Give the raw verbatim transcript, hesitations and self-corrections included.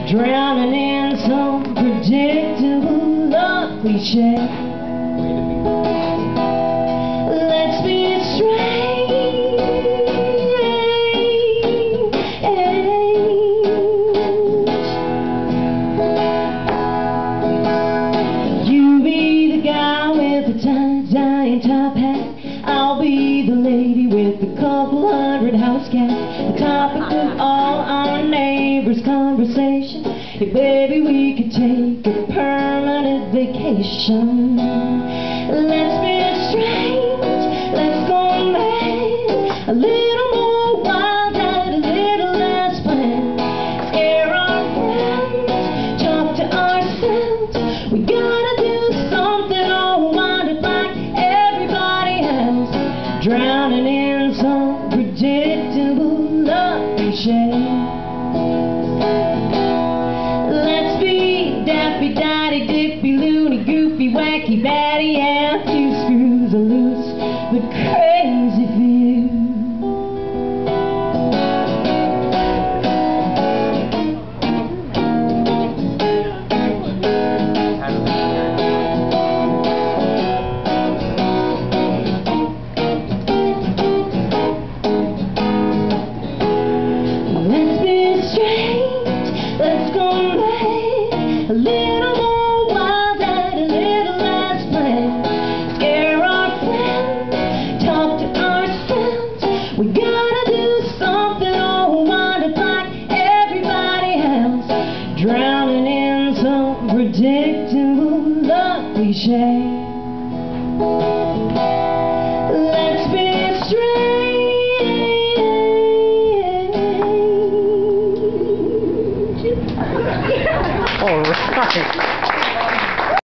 drowning in some predictable love cliche. Let's be strange. You be the guy with the tie-dye top hat, I'll be the lady with the couple hundred house cats. The topic of all our neighbors' conversation, hey baby, we could take a permanent vacation. Let's be strange, let's go mad, a little more wild and a little less planned. Scare our friends, talk to ourselves, we gotta do something or wind up like everybody else, drowning in some predictable love cliche. Let's be daffy, daddy, dippy, loony, goofy, wacky, batty, and two screws are loose, the crazy few. Let's be strange, let's go mad, a little more wild and a little less planned. Scare our friends, talk to ourselves, we gotta do something or wind up like everybody else, drowning in some predictable love cliche. Let's be strange. All right.